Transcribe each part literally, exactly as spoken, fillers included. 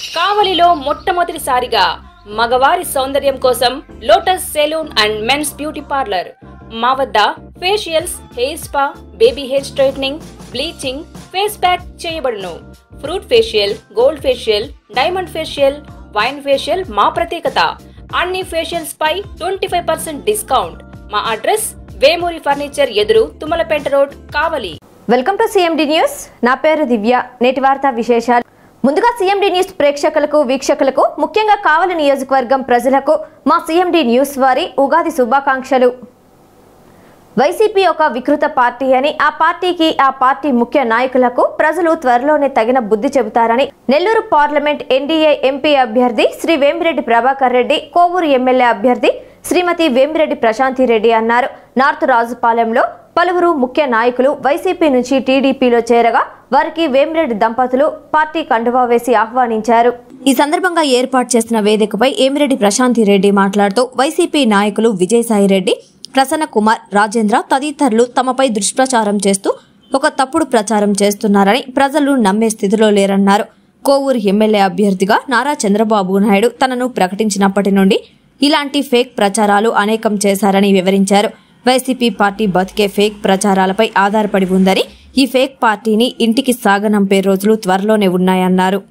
కావలిలో మొట్టమొదటిసారిగా మగవారి సౌందర్యం కోసం Lotus salon and men's beauty parlour. మా వద్ద facials, hair spa, baby hair straightening, bleaching, face pack చేయబడును. Fruit facial, gold facial, diamond facial, wine facial మా ప్రత్యేకత. అన్ని ఫేషియల్స్ పై ట్వంటీ ఫైవ్ పర్సెంట్ డిస్కౌంట్. మా అడ్రస్ వేమూరి ఫర్నిచర్ ఎదురు, Tummalapeta road, Kavali. Welcome to CMD news. నా పేరు దివ్య. నేటి వార్తా విశేషాలు. ముందుగా సిఎండి న్యూస్ ప్రేక్షకులకు, వీక్షకులకు, ముఖ్యంగా కావలి నియోజకవర్గం ప్రజలకు మా సిఎండి న్యూస్ వారి ఉగాది శుభాకాంక్షలు. వైసీపీ ఒక వికృత పార్టీ అని, ఆ పార్టీకి, ఆ పార్టీ ముఖ్య నాయకులకు ప్రజలు త్వరలోనే తగిన బుద్ధి చెబుతారని నెల్లూరు పార్లమెంట్ ఎన్డీఏ ఎంపీ అభ్యర్థి శ్రీ వేమిరెడ్డి ప్రభాకర్ రెడ్డి, కోవూరు ఎమ్మెల్యే అభ్యర్థి శ్రీమతి వేమిరెడ్డి ప్రశాంతి రెడ్డి అన్నారు. నార్త్ రాజుపాలెంలో పలువురు ముఖ్య నాయకులు వైసీపీ నుంచి టీడీపీలో చేరగా వారికి వేమిరెడ్డి దంపతులు పార్టీ కండువా వేసి ఆహ్వానించారు. ఈ సందర్భంగా ఏర్పాటు చేసిన వేదికపై వేమిరెడ్డి ప్రశాంతి రెడ్డి మాట్లాడుతూ వైసీపీ నాయకులు విజయసాయిరెడ్డి, ప్రసన్న కుమార్, రాజేంద్ర తదితరులు తమపై దుష్ప్రచారం చేస్తూ ఒక తప్పుడు ప్రచారం చేస్తున్నారని, ప్రజలు నమ్మే స్థితిలో లేరన్నారు. కోవూరు ఎమ్మెల్యే అభ్యర్థిగా నారా చంద్రబాబు నాయుడు తనను ప్రకటించినప్పటి నుండి ఇలాంటి ఫేక్ ప్రచారాలు అనేకం చేశారని వివరించారు. వైసీపీ పార్టీ బతికే ఫేక్ ప్రచారాలపై ఆధారపడి ఉందని, ఈ ఫేక్ పార్టీని ఇంటికి సాగనంపే రోజులు త్వరలోనే ఉన్నాయన్నారు.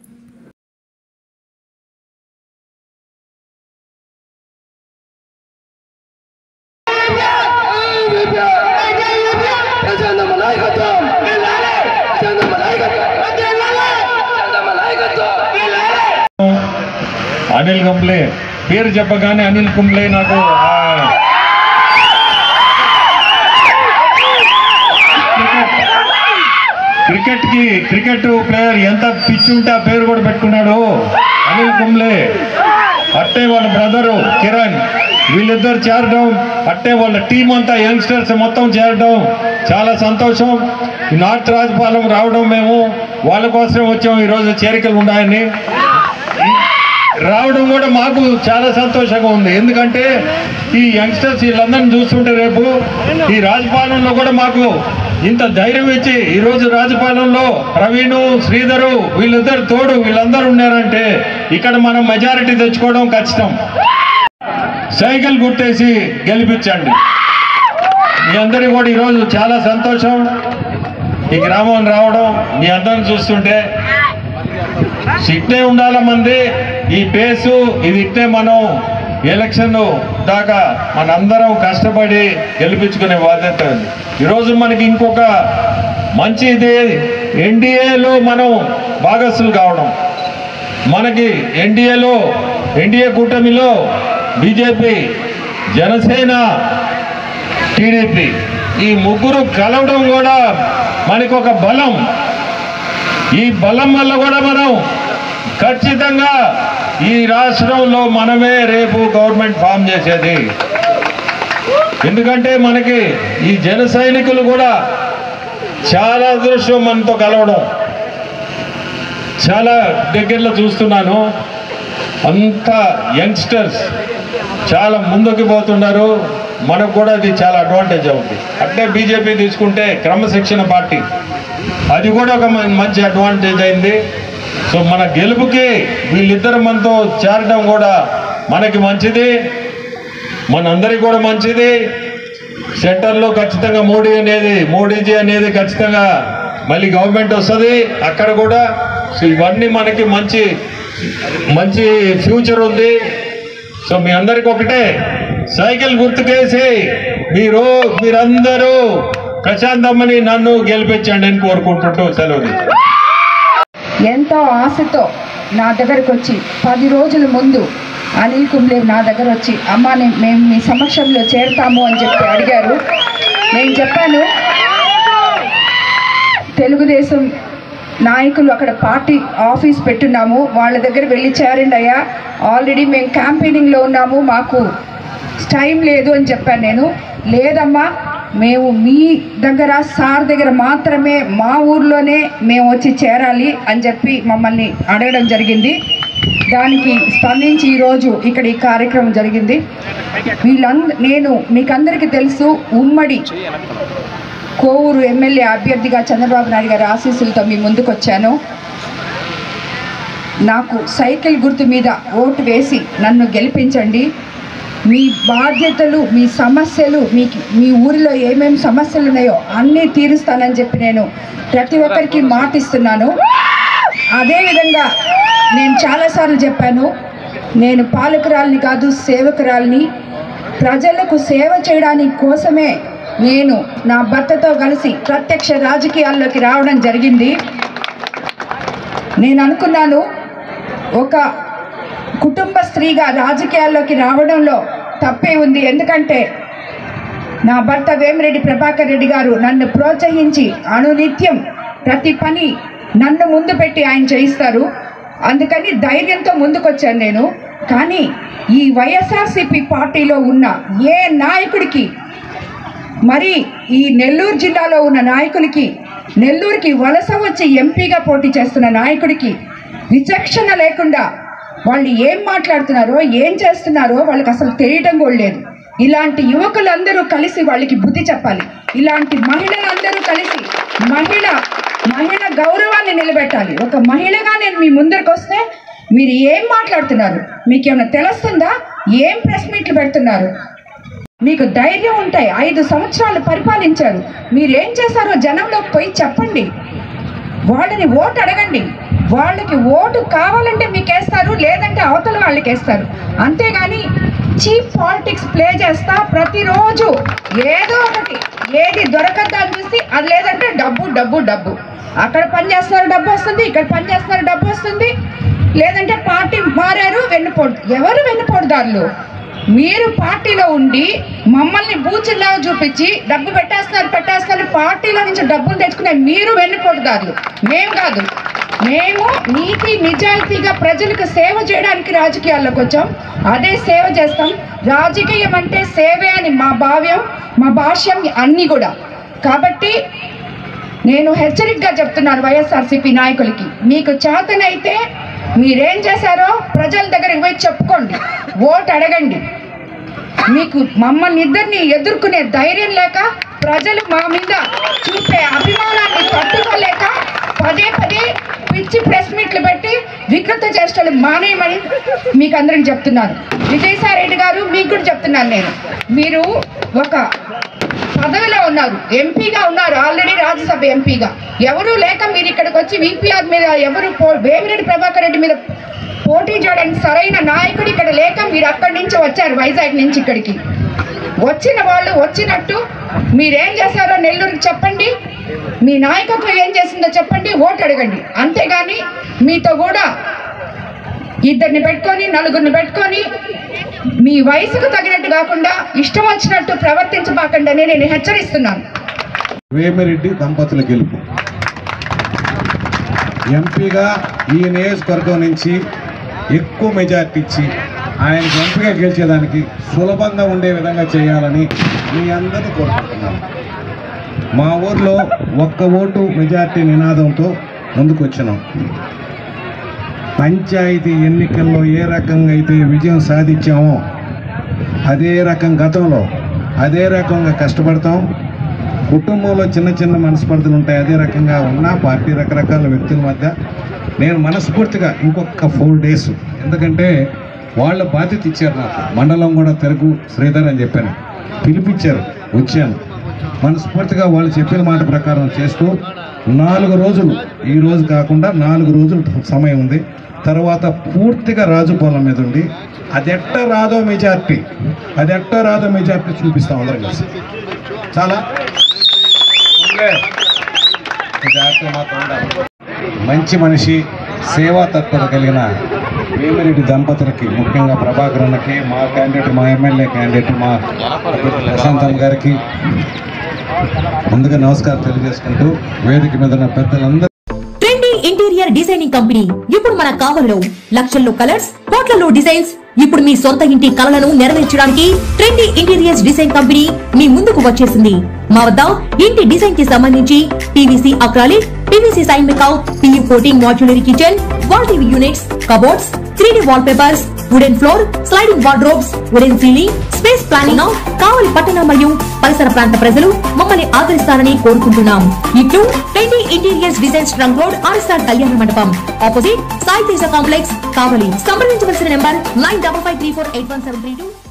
అనిల్ కుంబ్లే పేరు చెప్పగానే అనిల్ కుంబ్లే నాకు క్రికెట్ కి క్రికెట్ ప్లేయర్ ఎంత పిచ్చి ఉంటే ఆ పేరు కూడా పెట్టుకున్నాడు అనిల్ కుంబ్లే. అట్టే వాళ్ళ బ్రదరు కిరణ్, వీళ్ళిద్దరు చేరడం, అట్టే వాళ్ళ టీం అంతా యంగ్స్టర్స్ మొత్తం చేరడం చాలా సంతోషం. నార్త్ రాజపాలెం రావడం, మేము వాళ్ళ కోసం వచ్చాము. ఈరోజు చేరికలు ఉన్నాయని రావడం కూడా మాకు చాలా సంతోషంగా ఉంది. ఎందుకంటే ఈ యంగ్స్టర్స్ వీళ్ళందరినీ చూస్తుంటే రేపు ఈ రాజపాలెంలో కూడా మాకు ఇంత ధైర్యం ఇచ్చి ఈరోజు రాజపాలెంలో ప్రవీణు, శ్రీధరు వీళ్ళిద్దరు తోడు వీళ్ళందరూ ఉన్నారంటే ఇక్కడ మనం మెజారిటీ తెచ్చుకోవడం ఖచ్చితం. సైకిల్ గుర్తేసి గెలిపించండి. మీ అందరికీ కూడా ఈరోజు చాలా సంతోషం ఈ గ్రామం రావడం. మీ అందరిని చూస్తుంటే ఇట్నే ఉండాల మంది ఈ పేసు, ఇది ఇట్నే మనం ఎలక్షన్ దాకా మనందరం కష్టపడి గెలిపించుకునే బాధ్యత. ఈరోజు మనకి ఇంకొక మంచి ఇది ఎన్డీఏలో మనం భాగస్సులు కావడం. మనకి ఎన్డీఏలో ఎన్డీఏ కూటమిలో బీజేపీ, జనసేన, టీడీపీ ఈ ముగ్గురు కలవడం కూడా మనకు ఒక బలం. ఈ బలం వల్ల కూడా మనం ఖచ్చితంగా ఈ రాష్ట్రంలో మనమే రేపు గవర్నమెంట్ ఫామ్ చేసేది. ఎందుకంటే మనకి ఈ జన సైనికులు కూడా చాలా అదృష్టం మనతో కలవడం. చాలా దగ్గరలో చూస్తున్నాను, అంత యంగ్స్టర్స్ చాలా ముందుకు పోతున్నారు. మనకు కూడా అది చాలా అడ్వాంటేజ్ అవుతుంది. అంటే బీజేపీ తీసుకుంటే క్రమశిక్షణ పార్టీ, అది కూడా ఒక మంచి అడ్వాంటేజ్ అయింది. సో మన గెలుపుకి వీళ్ళిద్దరు మనతో చేరడం కూడా మనకి మంచిది, మనందరికి కూడా మంచిది. సెంటర్లో ఖచ్చితంగా మోడీ అనేది మోడీజీ అనేది ఖచ్చితంగా మళ్ళీ గవర్నమెంట్ వస్తుంది అక్కడ కూడా. సో ఇవన్నీ మనకి మంచి మంచి ఫ్యూచర్ ఉంది. సో మీ అందరికి ఒకటే సైకిల్ గుర్తుకేసి మీరు మీరందరూ ప్రశాంతమ్మని నన్ను గెలిపించండి అని కోరుకుంటుంటూ సెలవు. ఎంతో ఆశతో నా దగ్గరకు వచ్చి పది రోజుల ముందు అనిల్ కుంబ్లే నా దగ్గర వచ్చి, అమ్మ మేము మీ సమక్షంలో చేరుతాము అని చెప్పి అడిగారు. నేను చెప్పాను, తెలుగుదేశం నాయకులు అక్కడ పార్టీ ఆఫీస్ పెట్టున్నాము, వాళ్ళ దగ్గర వెళ్ళి చేరండి అయ్యా, ఆల్రెడీ మేము క్యాంపెయినింగ్లో ఉన్నాము, మాకు టైం లేదు అని చెప్పాను. నేను లేదమ్మా, మేము మీ దగ్గర సార్ దగ్గర మాత్రమే, మా ఊర్లోనే మేము వచ్చి చేరాలి అని చెప్పి మమ్మల్ని అడగడం జరిగింది. దానికి స్పందించి ఈరోజు ఇక్కడ ఈ కార్యక్రమం జరిగింది. వీళ్ళంద నేను మీకందరికీ తెలుసు, ఉమ్మడి కోవూరు ఎమ్మెల్యే అభ్యర్థిగా చంద్రబాబు నాయుడు గారి ఆశీస్సులతో మీ ముందుకు వచ్చాను. నాకు సైకిల్ గుర్తు మీద ఓటు వేసి నన్ను గెలిపించండి. మీ బాధ్యతలు, మీ సమస్యలు, మీకు మీ ఊరిలో ఏమేమి సమస్యలు ఉన్నాయో అన్నీ తీరుస్తానని చెప్పి నేను ప్రతి ఒక్కరికి మాటిస్తున్నాను. అదేవిధంగా నేను చాలాసార్లు చెప్పాను, నేను పాలకురాలిని కాదు, సేవకురాలిని. ప్రజలకు సేవ చేయడానికి కోసమే నేను నా భర్తతో కలిసి ప్రత్యక్ష రాజకీయాల్లోకి రావడం జరిగింది. నేను అనుకున్నాను, ఒక కుటుంబ స్త్రీగా రాజకీయాల్లోకి రావడంలో తప్పే ఉంది. ఎందుకంటే నా భర్త వేమిరెడ్డి ప్రభాకర్ రెడ్డి గారు నన్ను ప్రోత్సహించి అనునిత్యం ప్రతి పని నన్ను ముందు పెట్టి ఆయన చేయిస్తారు. అందుకని ధైర్యంతో ముందుకొచ్చాను నేను. కానీ ఈ వైఎస్ఆర్సీపీ పార్టీలో ఉన్న ఏ నాయకుడికి, మరి ఈ నెల్లూరు జిల్లాలో ఉన్న నాయకులకి, నెల్లూరుకి వలస వచ్చి ఎంపీగా పోటీ చేస్తున్న నాయకుడికి విచక్షణ లేకుండా వాళ్ళు ఏం మాట్లాడుతున్నారో, ఏం చేస్తున్నారో వాళ్ళకి అసలు తెలియటం కూడా లేదు. ఇలాంటి యువకులందరూ కలిసి వాళ్ళకి బుద్ధి చెప్పాలి. ఇలాంటి మహిళలందరూ కలిసి మహిళ మహిళ గౌరవాన్ని నిలబెట్టాలి. ఒక మహిళగా నేను మీ ముందరికి వస్తే మీరు ఏం మాట్లాడుతున్నారు, మీకు ఏమైనా తెలుస్తుందా? ఏం ప్రెస్ మీట్లు పెడుతున్నారు? మీకు ధైర్యం ఉంటాయి. ఐదు సంవత్సరాలు పరిపాలించారు. మీరేం చేశారో జనంలోకి పోయి చెప్పండి. వాళ్ళని ఓటు అడగండి. వాళ్ళకి ఓటు కావాలంటే మీకు వేస్తారు, లేదంటే అవతల వాళ్ళకి వేస్తారు. అంతేగాని చీప్ పాలిటిక్స్ ప్లే చేస్తా ప్రతిరోజు ఏదో ఒకటి, ఏది దొరకద్దా అని చూసి అది లేదంటే డబ్బు డబ్బు డబ్బు. అక్కడ పని చేస్తున్నారు డబ్బు వస్తుంది, ఇక్కడ పని చేస్తున్నారు డబ్బు వస్తుంది, లేదంటే పార్టీ మారారు వెన్నుపోడు. ఎవరు వెన్నుపోటుదారులు? మీరు పార్టీలో ఉండి మమ్మల్ని బూచిల్లా చూపించి డబ్బు పెట్టేస్తున్నారు పెట్టేస్తున్నారు పార్టీలో నుంచి డబ్బులు తెచ్చుకునే మీరు వెన్నుపోటుదారులు. మేము కాదు. మేము నీతి నిజాయితీగా ప్రజలకు సేవ చేయడానికి రాజకీయాల్లోకి వచ్చాం. అదే సేవ చేస్తాం. రాజకీయం అంటే సేవే అని మా భావ్యం, మా భాష్యం అన్నీ కూడా. కాబట్టి నేను హెచ్చరికగా చెప్తున్నాను వైఎస్ఆర్సీపీ నాయకులకి, మీకు చేతనైతే మీరేం చేశారో ప్రజల దగ్గరికి పోయి చెప్పుకోండి, ఓటు అడగండి. మీకు మమ్మల్ని ఇద్దరిని ఎదుర్కొనే ధైర్యం లేక, ప్రజలు మా మీద చూపే అభిమానాన్ని తట్టుకోలేక పదే పదే పిచ్చి ప్రెస్ మీట్లు పెట్టి వికృత చేష్టలు మానేయమని మీకు అందరికి చెప్తున్నాను. విజయసాయి రెడ్డి గారు, మీకు కూడా చెప్తున్నాను నేను, మీరు ఒక పదవిలో ఉన్నారు, ఎంపీగా ఉన్నారు, ఆల్రెడీ రాజ్యసభ ఎంపీగా. ఎవరు లేక మీరు ఇక్కడికి వచ్చి విపిఆర్ మీద ఎవరు వేమిరెడ్డి ప్రభాకర్ రెడ్డి మీద పోటీ చేయడానికి సరైన నాయకుడు ఇక్కడ లేక మీరు అక్కడి నుంచి వచ్చారు, వైజాగ్ నుంచి ఇక్కడికి. వచ్చిన వాళ్ళు వచ్చినట్టు మీరేం చేశారో నెల్లూరుకి చెప్పండి, మీ నాయకత్వం ఏం చేసిందో చెప్పండి, ఓటు అడగండి. అంతేగాని మీతో కూడా ఇద్దరిని పెట్టుకొని నలుగురిని పెట్టుకొని మీ వయసుకు తగినట్టు కాకుండా ఇష్టం వచ్చినట్టు ప్రవర్తించబాకండి నేను హెచ్చరిస్తున్నాను. వేమిరెడ్డి దంపతుల గెలుపు. ఎంపీగా ఈ నియోజకవర్గం నుంచి ఎక్కువ మెజార్టీ ఇచ్చి ఆయనకు ఎంపీగా గెలిచేదానికి సులభంగా ఉండే విధంగా చేయాలని మీ అందరినీ కోరుకుంటున్నాను. మా ఊర్లో ఒక్క ఓటు మెజార్టీ నినాదంతో ముందుకు వచ్చినాం. పంచాయతీ ఎన్నికల్లో ఏ రకంగా అయితే విజయం సాధించామో అదే రకం గతంలో అదే రకంగా కష్టపడతాం. కుటుంబంలో చిన్న చిన్న మనస్పర్ధలు ఉంటాయి, అదే రకంగా ఉన్న పార్టీ రకరకాల వ్యక్తుల మధ్య నేను మనస్ఫూర్తిగా ఇంకొక ఫోర్ డేస్, ఎందుకంటే వాళ్ళ బాధ్యత ఇచ్చారు నాకు, మండలం కూడా తెలుగు శ్రీధర్ అని చెప్పాను, పిలిపించారు, వచ్చాను. మనస్ఫూర్తిగా వాళ్ళు చెప్పిన మాట ప్రకారం చేస్తూ నాలుగు రోజులు, ఈ రోజు కాకుండా నాలుగు రోజులు సమయం ఉంది. తర్వాత పూర్తిగా రాజు పొలం మీద ఉండి అది ఎట్ట రాదో మెజార్టీ అది ఎట్ట రాదో మెజార్టీ చూపిస్తాం అందరం కలిసి. చాలా మంచి మనిషి, సేవా తత్పరత కలిగిన వేమిరెడ్డి దంపతులకి, ముఖ్యంగా ప్రభాకర్ అన్నకి, మా క్యాండిడేట్, మా ఎమ్మెల్యే క్యాండిడేట్ మా ప్రశాంతం గారికి ముందుగా నమస్కారం తెలియజేసుకుంటూ వేదిక మీద ఉన్న పెద్దలందరూ. ట్రెండీ ఇంటీరియర్ డిజైనింగ్ కంపెనీ ఇప్పుడు మన కావలిలో లక్షల్లో కలర్స్, కోట్లలో డిజైన్స్. ఇప్పుడు మీ సొంత ఇంటి కలలను నెరవేర్చడానికి ట్రెండీ ఇంటీరియర్స్ డిజైన్ కంపెనీ మీ ముందుకు వచ్చేసింది. మా వద్ద ఇంటి డిజైన్ కి సంబంధించి PVC acrylic, PVC sign makeout, PU coating, modular kitchen, wall TV units, cupboards, three D wall papers, wooden floor, sliding wardrobes, wooden ceiling, space planning. Kavali పట్టణ మరియు పరిసర ప్రాంత ప్రజలు మమ్మల్ని ఆదరిస్తారని కోరుకుంటున్నాం. ఇట్లు twenty interiors designs trunk road, RSR Kalyana Mandapam, opposite Sai Teja complex, Kavali. సంప్రదించవలసిన number nine double five three four eight one seven three two.